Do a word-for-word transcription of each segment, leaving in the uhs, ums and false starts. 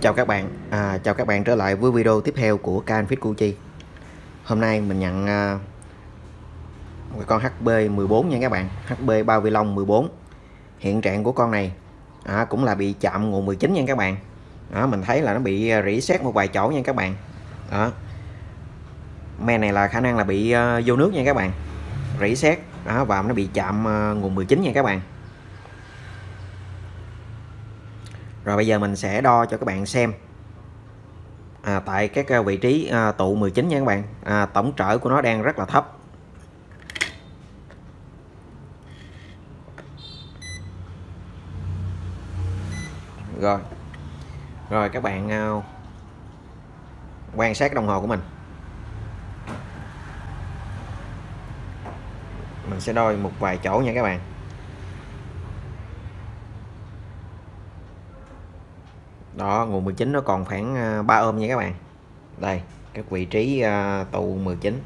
Chào các bạn, à, chào các bạn trở lại với video tiếp theo của kênh Fitcuchi. Hôm nay mình nhận à, một con hát pê mười bốn nha các bạn, hát pê bao vi lông mười bốn. Hiện trạng của con này à, cũng là bị chạm nguồn mười chín nha các bạn. Đó, mình thấy là nó bị rỉ sét một vài chỗ nha các bạn. Đó. Men này là khả năng là bị uh, vô nước nha các bạn, rỉ sét đó, và nó bị chạm uh, nguồn mười chín nha các bạn. Rồi bây giờ mình sẽ đo cho các bạn xem à, tại các vị trí à, tụ mười chín nha các bạn. à, tổng trở của nó đang rất là thấp. Rồi rồi các bạn uh, quan sát đồng hồ của mình. Mình sẽ đo một vài chỗ nha các bạn. Đó, nguồn mười chín nó còn khoảng ba ôm nha các bạn. Đây, các vị trí uh, tụ mười chín.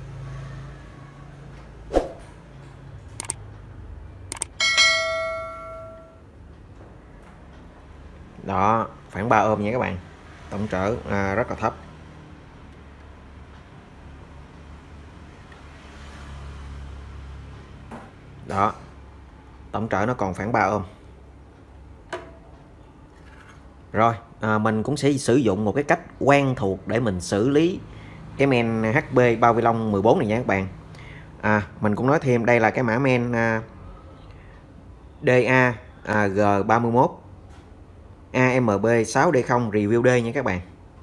Đó, khoảng ba ôm nha các bạn. Tổng trở uh, rất là thấp. Đó, tổng trở nó còn khoảng ba ôm. Rồi, à, mình cũng sẽ sử dụng một cái cách quen thuộc để mình xử lý cái men hát pê bao vi lông mười bốn này nha các bạn. À, mình cũng nói thêm đây là cái mã men à, đê a à, G ba mươi mốt A M B sáu D không Review D nha các bạn.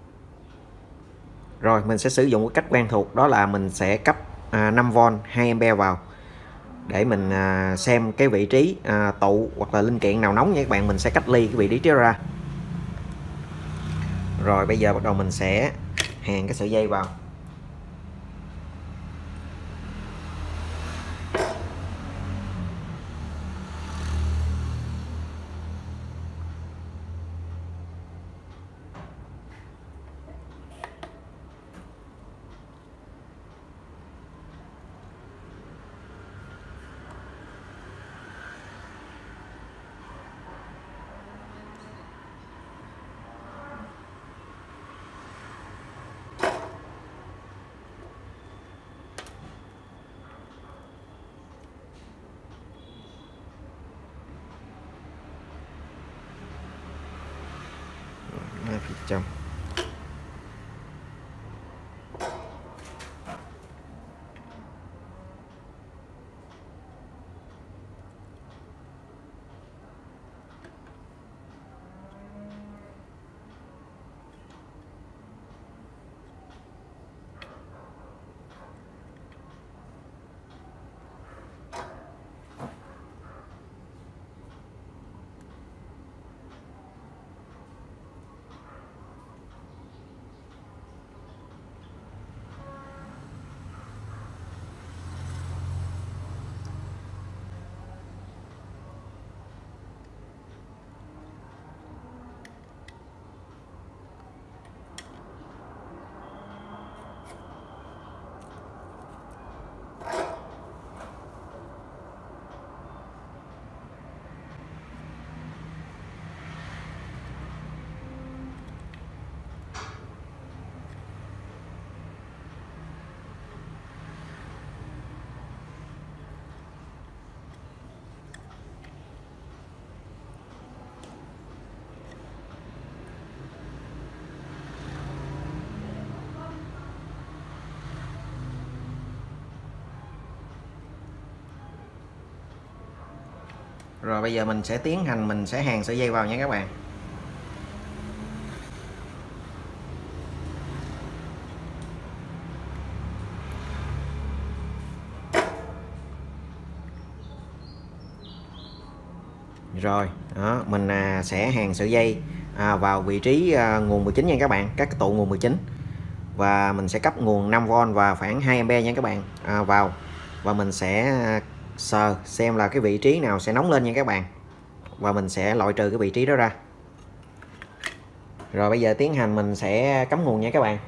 Rồi mình sẽ sử dụng cái cách quen thuộc, đó là mình sẽ cấp à, năm vôn hai ampe vào để mình à, xem cái vị trí à, tụ hoặc là linh kiện nào nóng nha các bạn. Mình sẽ cách ly cái vị trí đó ra. Rồi bây giờ bắt đầu mình sẽ hàn cái sợi dây vào. hai phần trăm. Rồi bây giờ mình sẽ tiến hành mình sẽ hàn sợi dây vào nha các bạn. Rồi, đó, mình à, sẽ hàn sợi dây à, vào vị trí à, nguồn mười chín nha các bạn, các tụ nguồn mười chín. Và mình sẽ cấp nguồn năm vôn và khoảng hai ampe nha các bạn à, vào. Và mình sẽ sờ xem là cái vị trí nào sẽ nóng lên nha các bạn. Và mình sẽ loại trừ cái vị trí đó ra. Rồi bây giờ tiến hành mình sẽ cắm nguồn nha các bạn.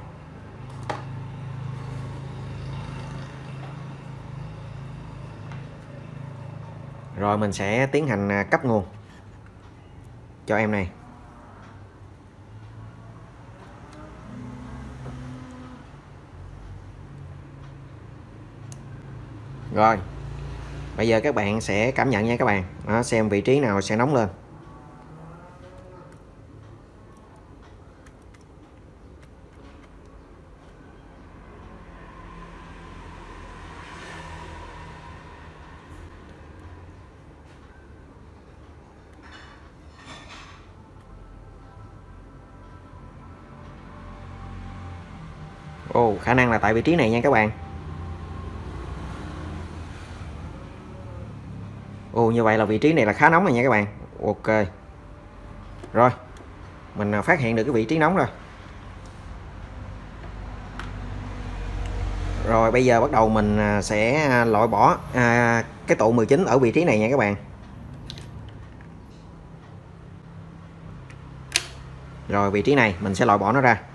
Rồi mình sẽ tiến hành cấp nguồn cho em này. Rồi bây giờ các bạn sẽ cảm nhận nha các bạn. Đó, xem vị trí nào sẽ nóng lên. Ồ, khả năng là tại vị trí này nha các bạn. Ồ, như vậy là vị trí này là khá nóng rồi nha các bạn. Ok. Rồi, mình phát hiện được cái vị trí nóng rồi. Rồi bây giờ bắt đầu mình sẽ loại bỏ à, cái tụ mười chín ở vị trí này nha các bạn. Rồi vị trí này mình sẽ loại bỏ nó ra.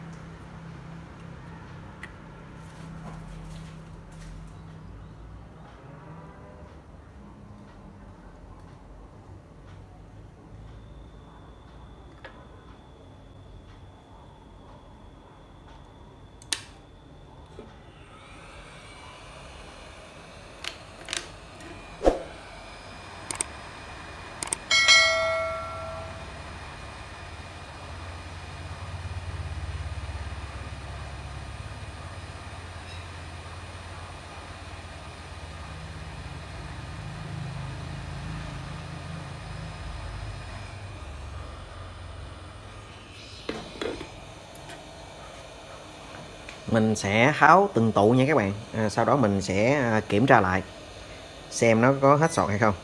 Mình sẽ tháo từng tụ nha các bạn. À, sau đó mình sẽ kiểm tra lại xem nó có hết sọt hay không.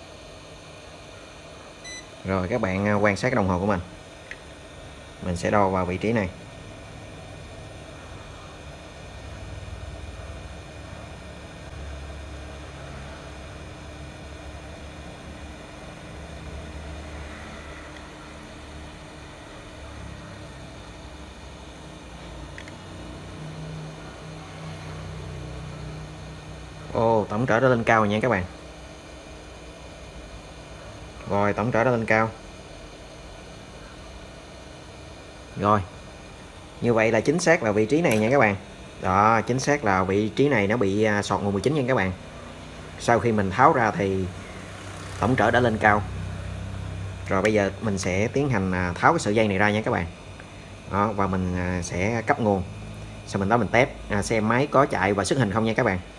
Rồi các bạn quan sát cái đồng hồ của mình. Mình sẽ đo vào vị trí này. Ồ, tổng trở đã lên cao rồi nha các bạn. Rồi tổng trở đã lên cao. Rồi như vậy là chính xác là vị trí này nha các bạn. Đó, chính xác là vị trí này nó bị sọt nguồn mười chín nha các bạn. Sau khi mình tháo ra thì tổng trở đã lên cao. Rồi bây giờ mình sẽ tiến hành tháo cái sợi dây này ra nha các bạn. Đó, và mình sẽ cấp nguồn. Sau mình đó mình test xem máy có chạy và xuất hình không nha các bạn.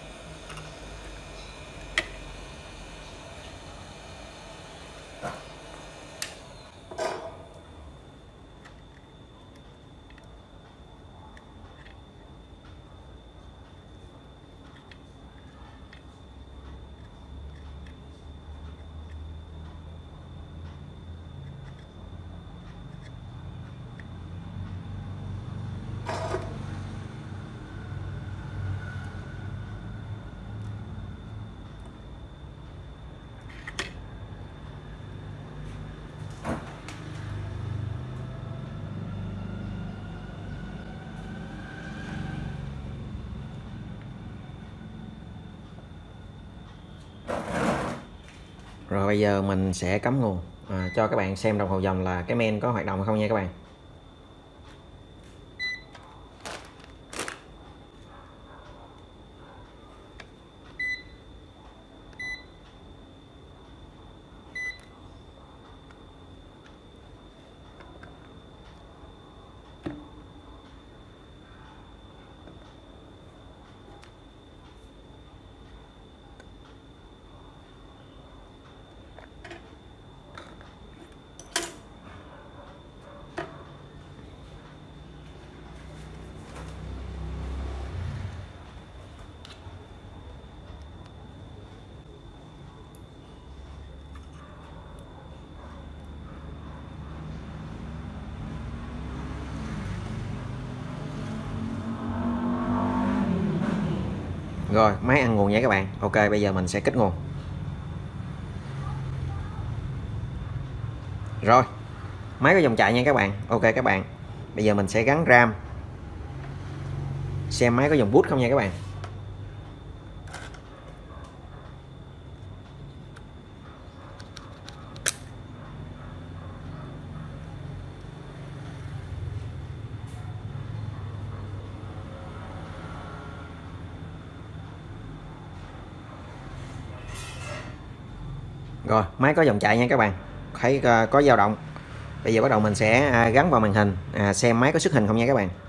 Rồi bây giờ mình sẽ cắm nguồn à, cho các bạn xem đồng hồ dòng là cái men có hoạt động không nha các bạn. Rồi máy ăn nguồn nha các bạn. Ok, bây giờ mình sẽ kích nguồn. Rồi máy có dòng chạy nha các bạn. Ok các bạn, bây giờ mình sẽ gắn RAM xem máy có dòng boot không nha các bạn. Rồi máy có dòng chạy nha các bạn, thấy có dao động. Bây giờ bắt đầu mình sẽ gắn vào màn hình, à, xem máy có xuất hình không nha các bạn.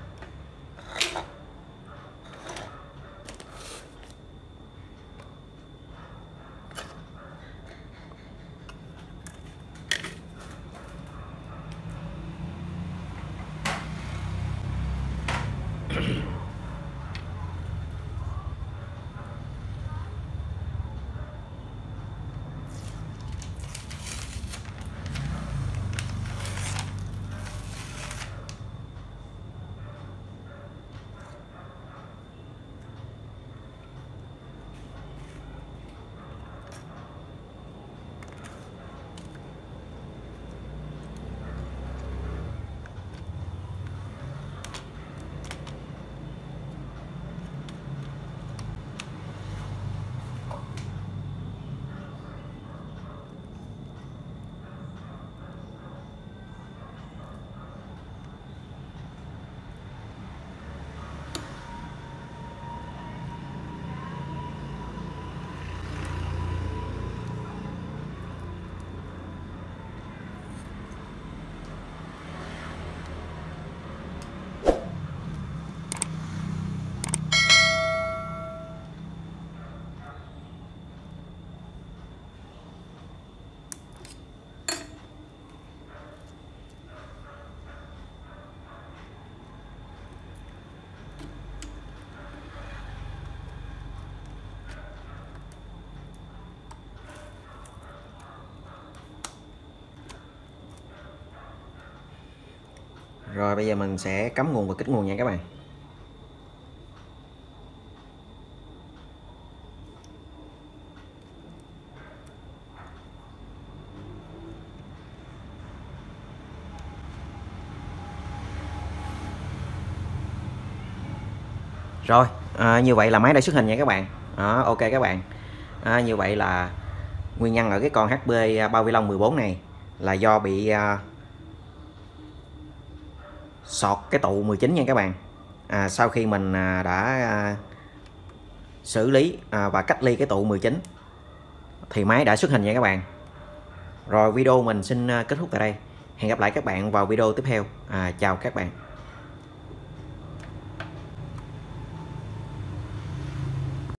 Rồi bây giờ mình sẽ cắm nguồn và kích nguồn nha các bạn. Rồi à, như vậy là máy đã xuất hình nha các bạn. Đó, ok các bạn. À, như vậy là nguyên nhân ở cái con hát pê bao vi lông mười bốn này là do bị à, sọt cái tụ mười chín nha các bạn. À, sau khi mình à, đã à, xử lý à, và cách ly cái tụ mười chín thì máy đã xuất hình nha các bạn. Rồi video mình xin kết thúc tại đây. Hẹn gặp lại các bạn vào video tiếp theo. À, chào các bạn.